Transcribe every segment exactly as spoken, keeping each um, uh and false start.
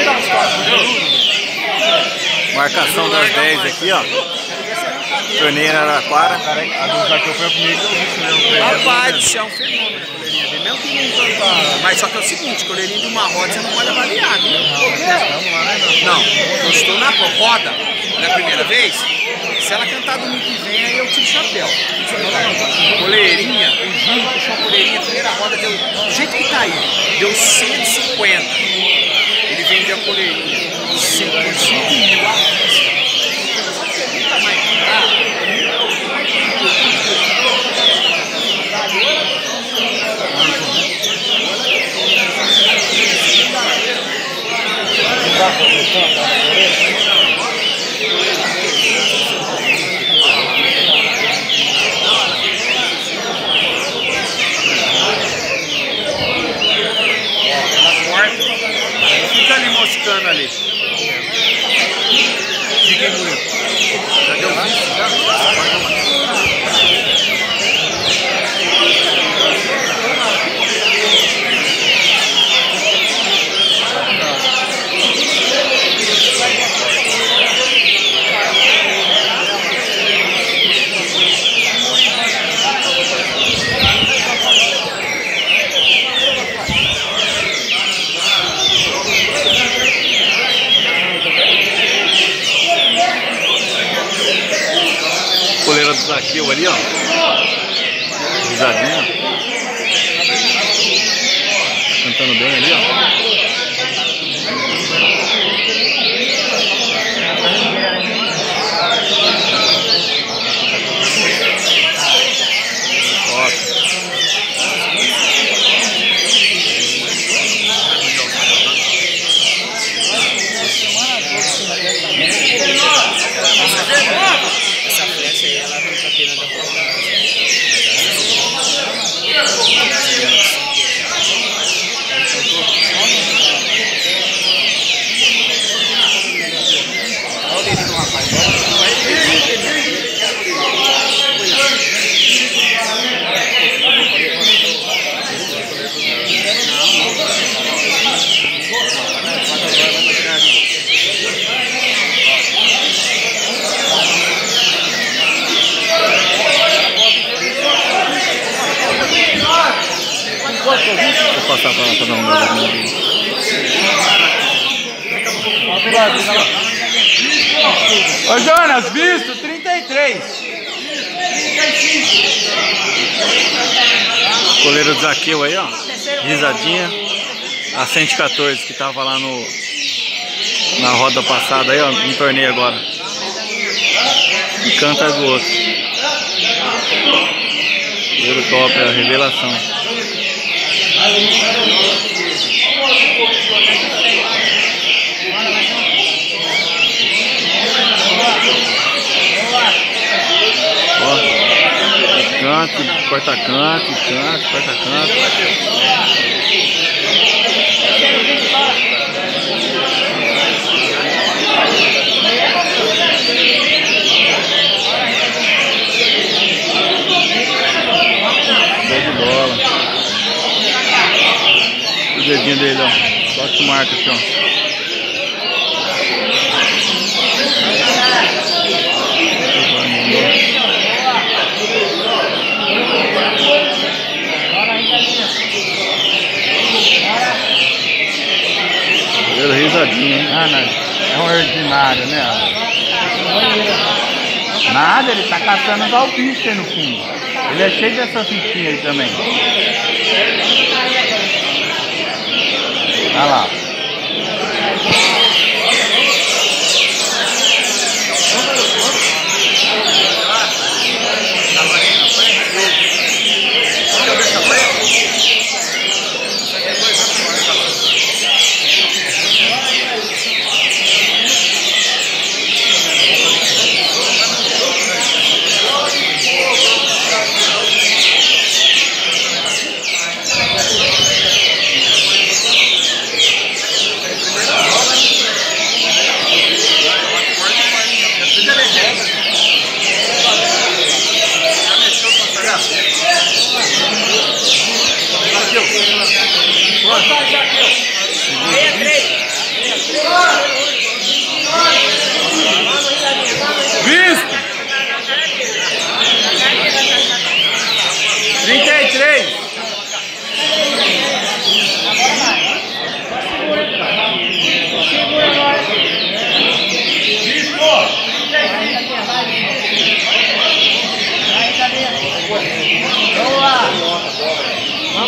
Marcação das dez aqui, ó. Torneio em Araraquara. A do Zaqueu foi a primeira que eu vi mesmo. Rapaz do chão, fenômeno a coleirinha dele. Mesmo que não cantar. Mas só que é o seguinte, coleirinha de uma roda você não pode avaliar, viu? Não, eu estou na roda, na primeira vez. Se ela cantar domingo que vem, aí eu tiro o chapéu. Coleirinha, o Júlio puxou a coleirinha, a primeira roda deu, do jeito que tá aí, deu cento e cinquenta. Ele vendeu a coleirinha cinco por cinco mil à vista. Nunca mais comprar. Fica ali moscando ali. Fiquem muito. Já deu visto? Já? Coleira do Zaqueu ali, ó. Risadinha. Cantando bem ali, ó. Essa flecha aí, ela não tá tendo nada pra olha o dedinho do rapaz. Vou passar pra, pra dar um olhada. Ô Jonas, visto trinta e três. Coleira do Zaqueu aí, ó. Risadinha. A cento e quatorze que tava lá no na roda passada aí, ó. No torneio agora. E canta do outro. Coleiro top, é a revelação. Canto, corta canto, canto, corta canto. Show de bola. O dedinho dele, ó. Só que marca aqui, ó. Risadinho, hein? Ah, não. É um ordinário, né? Nada, ele tá caçando os alpistas aí no fundo. Ele é cheio dessa fichinha aí também. Olha lá.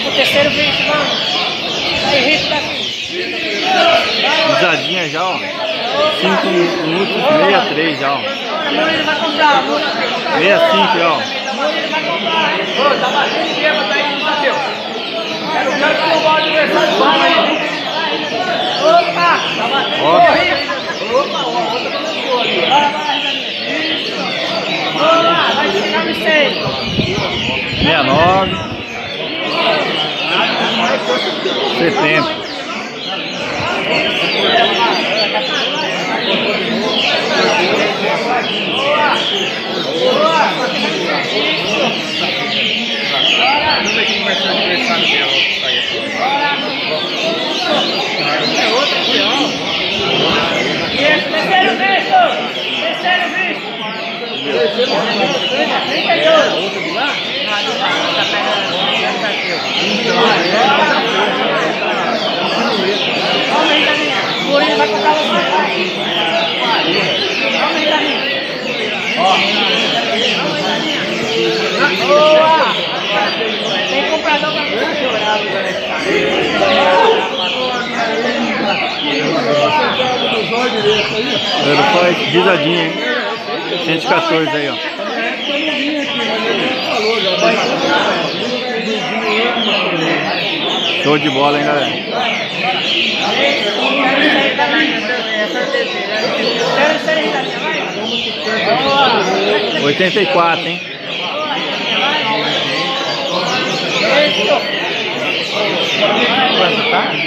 O terceiro vinte, vamos. Aí, Rico tá aqui. Risadinha já, ó. cinco minutos, sessenta e três já, ó. Amor, ele vai comprar, amor. sessenta e cinco já, ó. Amor, ele vai comprar. Ô, tá batendo de bêbado aí, não bateu. Quero ver que o balde adversário vai aí. Opa, tá batendo. Ó. Opa, ó, outra começou ali. Vai, vai, Isso. Boa, vai chegar no seis. sessenta e nove. setenta. Terceiro visto! Terceiro visto! trinta e dois! Aumenta a minha! O Murilo vai comprar você! Aumenta a minha! Boa! Tem comprador pra Ele faz risadinha, hein? cento e quatorze aí, ó. Show de bola, hein, galera? oitenta e quatro, hein? Quanto tá?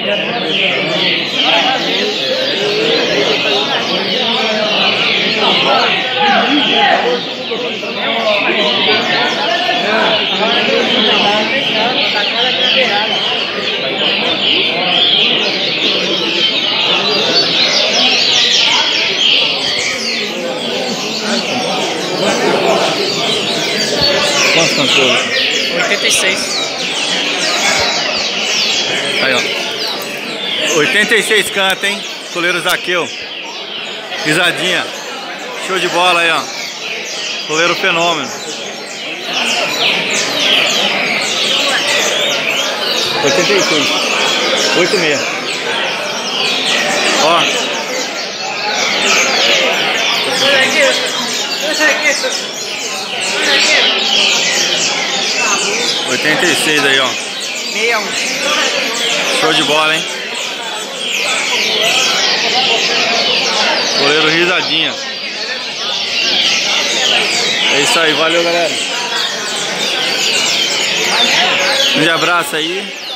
Quantos cantores? oitenta e seis. Aí, ó. oitenta e seis canta, hein? Coleiro Zaqueu. Risadinha. Show de bola aí, ó. Coleiro Fenômeno. oitenta e seis. oitenta e seis. Ó. oitenta e seis aí, ó. sessenta e um. Show de bola, hein? Goleiro Risadinha. É isso aí, valeu, galera. Um grande abraço aí.